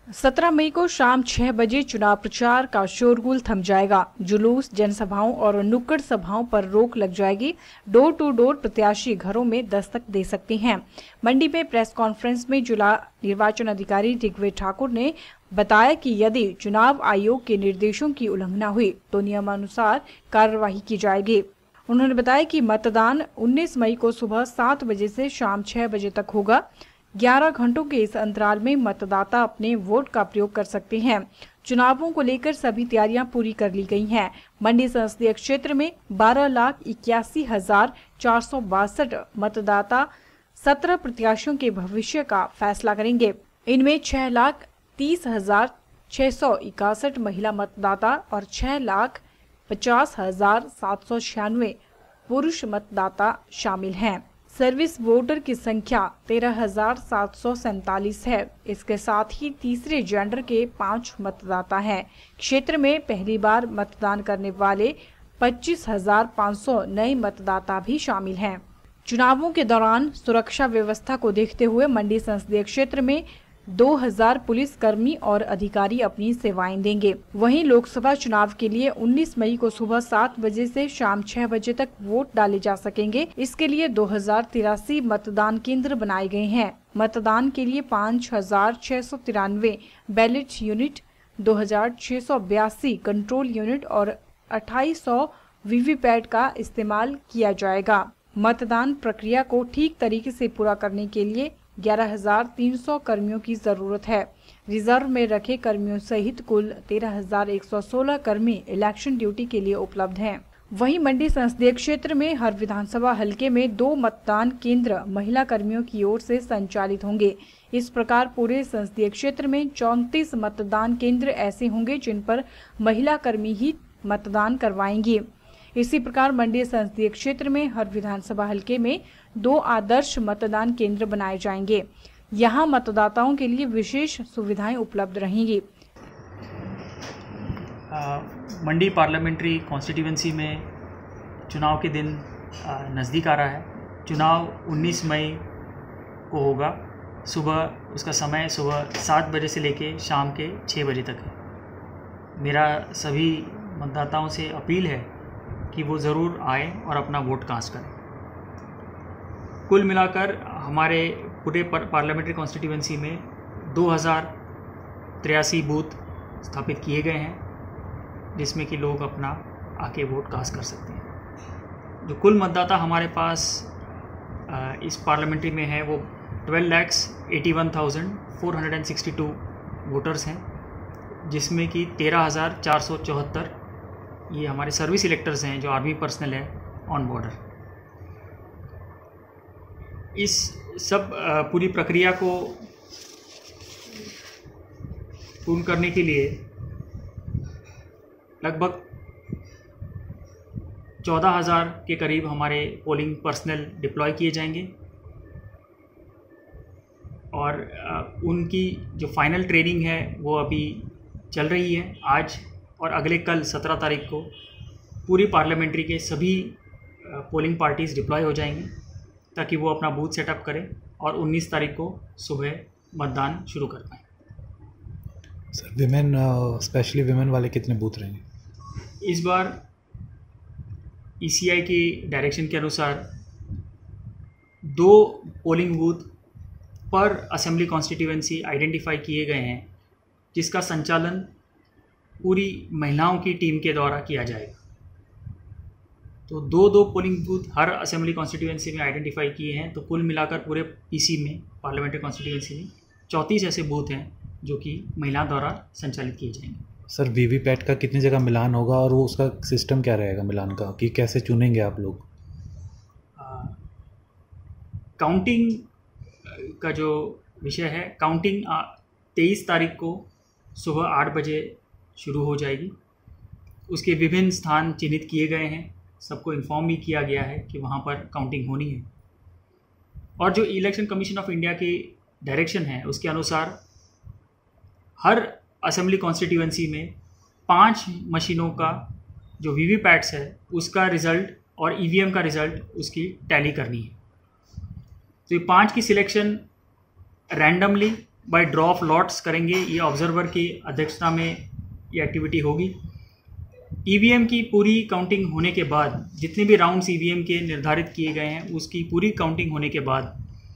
17 मई को शाम 6 बजे चुनाव प्रचार का शोरगुल थम जाएगा। जुलूस, जनसभाओं और नुक्कड़ सभाओं पर रोक लग जाएगी। डोर टू डोर प्रत्याशी घरों में दस्तक दे सकते हैं। मंडी में प्रेस कॉन्फ्रेंस में जिला निर्वाचन अधिकारी ऋग्वेद ठाकुर ने बताया कि यदि चुनाव आयोग के निर्देशों की उल्लंघना हुई तो नियमानुसार कार्रवाई की जाएगी। उन्होंने बताया कि मतदान 19 मई को सुबह 7 बजे से शाम 6 बजे तक होगा। 11 घंटों के इस अंतराल में मतदाता अपने वोट का प्रयोग कर सकते हैं। चुनावों को लेकर सभी तैयारियां पूरी कर ली गई हैं। मंडी संसदीय क्षेत्र में 12,81,462 मतदाता 17 प्रत्याशियों के भविष्य का फैसला करेंगे। इनमें 6,30,661 महिला मतदाता और 6,50,796 पुरुष मतदाता शामिल हैं। सर्विस वोटर की संख्या 13,747 है। इसके साथ ही तीसरे जेंडर के 5 मतदाता हैं। क्षेत्र में पहली बार मतदान करने वाले 25,500 नए मतदाता भी शामिल हैं। चुनावों के दौरान सुरक्षा व्यवस्था को देखते हुए मंडी संसदीय क्षेत्र में 2,000 पुलिस कर्मी और अधिकारी अपनी सेवाएं देंगे। वहीं लोकसभा चुनाव के लिए 19 मई को सुबह 7 बजे से शाम 6 बजे तक वोट डाले जा सकेंगे। इसके लिए 2083 मतदान केंद्र बनाए गए हैं। मतदान के लिए 5,693 बैलेट यूनिट, 2,682 कंट्रोल यूनिट और 2,800 वीवीपैट का इस्तेमाल किया जाएगा। मतदान प्रक्रिया को ठीक तरीके से पूरा करने के लिए 11,300 कर्मियों की जरूरत है। रिजर्व में रखे कर्मियों सहित कुल 13,116 कर्मी इलेक्शन ड्यूटी के लिए उपलब्ध हैं। वहीं मंडी संसदीय क्षेत्र में हर विधानसभा हलके में 2 मतदान केंद्र महिला कर्मियों की ओर से संचालित होंगे। इस प्रकार पूरे संसदीय क्षेत्र में 34 मतदान केंद्र ऐसे होंगे जिन पर महिला कर्मी ही मतदान करवाएंगी। इसी प्रकार मंडी संसदीय क्षेत्र में हर विधानसभा हलके में 2 आदर्श मतदान केंद्र बनाए जाएंगे। यहां मतदाताओं के लिए विशेष सुविधाएं उपलब्ध रहेंगी। मंडी पार्लियामेंट्री कॉन्स्टिट्यूएंसी में चुनाव के दिन नज़दीक आ रहा है। चुनाव 19 मई को होगा। उसका समय सुबह 7 बजे से लेके शाम के 6 बजे तक है। मेरा सभी मतदाताओं से अपील है कि वो ज़रूर आए और अपना वोट कास्ट करें। कुल मिलाकर हमारे पूरे पार्लियामेंट्री कॉन्स्टिट्यूएंसी में 2,083 बूथ स्थापित किए गए हैं, जिसमें कि लोग अपना आके वोट कास्ट कर सकते हैं। जो कुल मतदाता हमारे पास इस पार्लियामेंट्री में है वो 12,81,462 वोटर्स हैं, जिसमें कि 13,474 ये हमारे सर्विस इलेक्टर्स हैं जो आर्मी पर्सनल है ऑन बॉर्डर। इस सब पूरी प्रक्रिया को पूर्ण करने के लिए लगभग 14,000 के करीब हमारे पोलिंग पर्सनल डिप्लॉय किए जाएंगे और उनकी जो फाइनल ट्रेनिंग है वो अभी चल रही है। आज और अगले कल 17 तारीख को पूरी पार्लियामेंट्री के सभी पोलिंग पार्टीज़ डिप्लॉय हो जाएंगी ताकि वो अपना बूथ सेटअप करें और 19 तारीख को सुबह मतदान शुरू कर पाएँ। सर विमेन, स्पेशली विमेन वाले कितने बूथ रहेंगे? इस बार ECI की डायरेक्शन के अनुसार 2 पोलिंग बूथ पर असेंबली कॉन्स्टिट्यूएंसी आइडेंटिफाई किए गए हैं, जिसका संचालन पूरी महिलाओं की टीम के द्वारा किया जाएगा। तो 2 पोलिंग बूथ हर असेंबली कॉन्स्टिट्यूएंसी में आइडेंटिफाई किए हैं। तो कुल मिलाकर पूरे PC में, पार्लियामेंट्री कॉन्स्टिट्यूएंसी में 34 ऐसे बूथ हैं जो कि महिलाओं द्वारा संचालित किए जाएंगे। सर वीवीपैट का कितनी जगह मिलान होगा और वो उसका सिस्टम क्या रहेगा मिलान का, कि कैसे चुनेंगे आप लोग? काउंटिंग का जो विषय है, काउंटिंग 23 तारीख को सुबह 8 बजे शुरू हो जाएगी। उसके विभिन्न स्थान चिन्हित किए गए हैं, सबको इन्फॉर्म भी किया गया है कि वहाँ पर काउंटिंग होनी है। और जो इलेक्शन कमीशन ऑफ इंडिया की डायरेक्शन है उसके अनुसार हर असेंबली कॉन्स्टिट्यूएंसी में 5 मशीनों का जो वीवीपैट्स है उसका रिज़ल्ट और EVM का रिज़ल्ट उसकी टैली करनी है। तो ये 5 की selection randomly by draw of lots करेंगे। ये ऑब्जर्वर की अध्यक्षता में ये एक्टिविटी होगी। ईवीएम की पूरी काउंटिंग होने के बाद, जितने भी राउंड्स ईवीएम के निर्धारित किए गए हैं उसकी पूरी काउंटिंग होने के बाद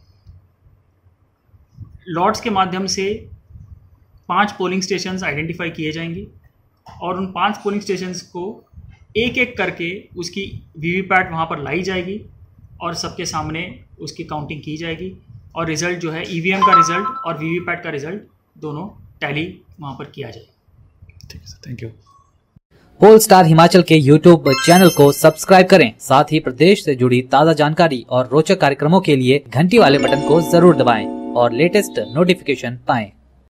लॉट्स के माध्यम से 5 पोलिंग स्टेशंस आइडेंटिफाई किए जाएंगे और उन 5 पोलिंग स्टेशंस को एक एक करके उसकी वीवीपैट वहाँ पर लाई जाएगी और सबके सामने उसकी काउंटिंग की जाएगी और रिज़ल्ट जो है ईवीएम का रिज़ल्ट और वीवीपैट का रिज़ल्ट दोनों टैली वहाँ पर किया जाएगा। ठीक है sir, thank you. Poll star Himachal के यूट्यूब चैनल को सब्सक्राइब करें। साथ ही प्रदेश से जुड़ी ताज़ा जानकारी और रोचक कार्यक्रमों के लिए घंटी वाले बटन को जरूर दबाएं और लेटेस्ट नोटिफिकेशन पाएं।